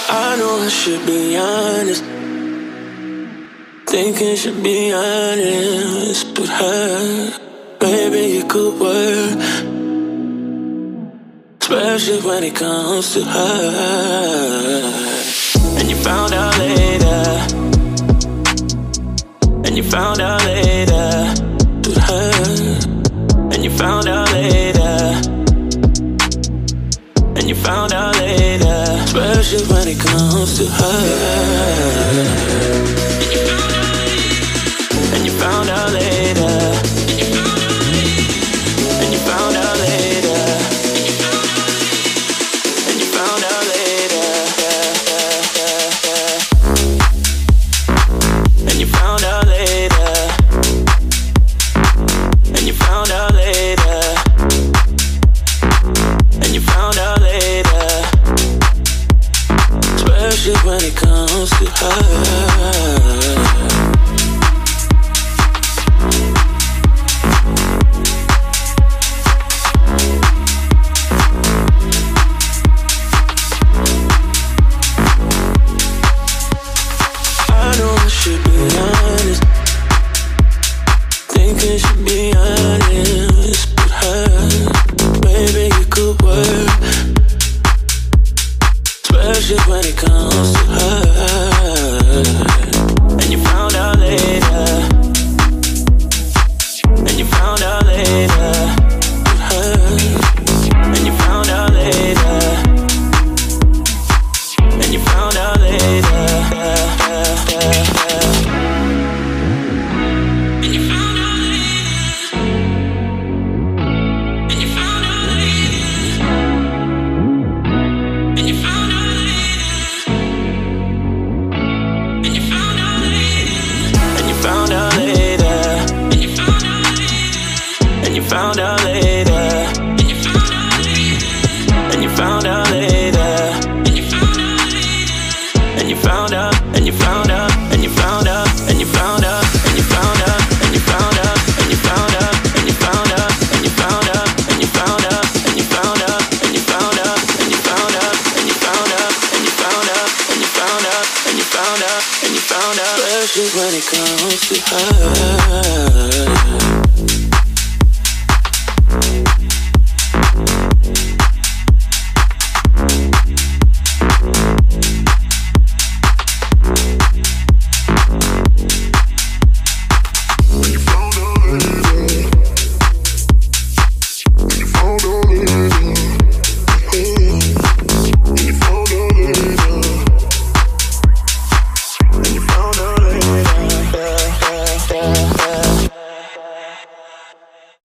I know I should be honest, thinking should be honest, but baby, it could work, especially when it comes to her. And you found out later, and you found out later, but and you found out later, and you found out later, especially when it comes to her. And you found out later, and you found out later, and you found out later, and you found out later, and you found out later, and you found out later, especially when it comes to her. Should be honest, but baby, you could work, especially when it comes to her. And you found out later, and you found out later, but and you found out later, and you found out later. Found out later, and you found out later, and you found out later, and you found out later, and you found out, and you found out, and you found out, and you found out, and you found out, and you found out, and you found out, and you found out, and you found out, and you found out, and you found out, and you found out, and you found out, and you found out, and you found out, and you found out, and you found out, and you found out, especially when it comes to her.